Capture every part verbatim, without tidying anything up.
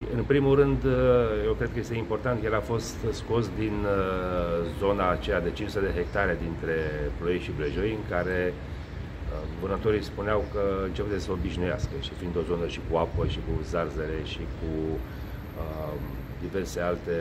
În primul rând, eu cred că este important că el a fost scos din zona aceea de cinci sute de hectare dintre Ploiești și Blejoi, în care vânătorii spuneau că încep de să obișnuiască, și fiind o zonă și cu apă, și cu zarzele, și cu uh, diverse alte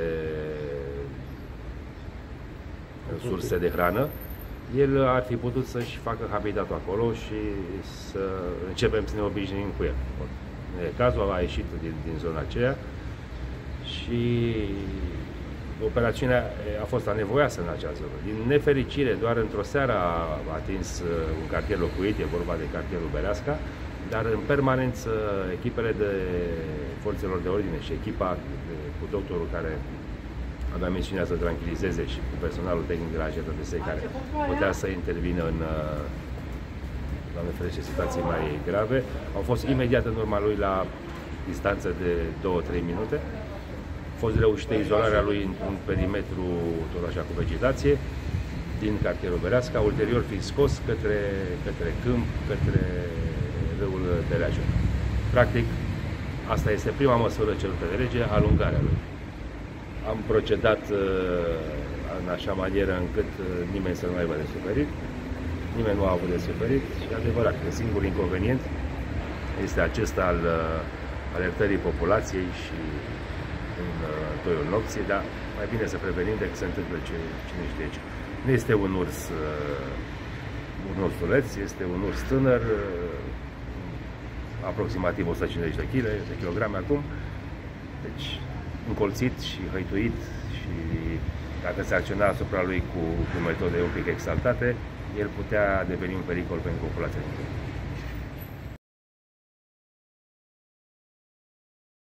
surse de hrană, el ar fi putut să-și facă habitatul acolo și să începem să ne obișnuim cu el. Cazul a ieșit din, din zona aceea și operațiunea a fost anevoioasă în acea zonă. Din nefericire, doar într-o seară a atins un cartier locuit, e vorba de cartierul Bereasca, dar în permanență echipele de forțelor de ordine și echipa de, cu doctorul care avea misiunea să tranquilizeze și cu personalul tehnic de la G T D S care putea să intervină în, Doamne ferește, situații mai grave, au fost imediat în urma lui la distanță de două trei minute. A fost reușită izolarea lui într-un perimetru tot așa cu vegetație din cartierul Bereasca, ulterior fi scos către, către câmp, către râul Dereajul. Practic, asta este prima măsură cerută de lege, alungarea lui. Am procedat în așa manieră încât nimeni să nu aibă de suferit. Nimeni nu a avut de suferit și adevărat că singurul inconvenient este acesta al uh, alertării populației și în uh, toiul nopții, dar mai bine să prevenim decât se întâmplă ce, cine știe ce. Nu este un urs, uh, un ursuleț, este un urs tânăr, uh, aproximativ o sută cincizeci de kilograme acum, deci încolțit și hăituit, și dacă se acționa asupra lui cu, cu metode un pic exaltate, el putea deveni un pericol pentru populația.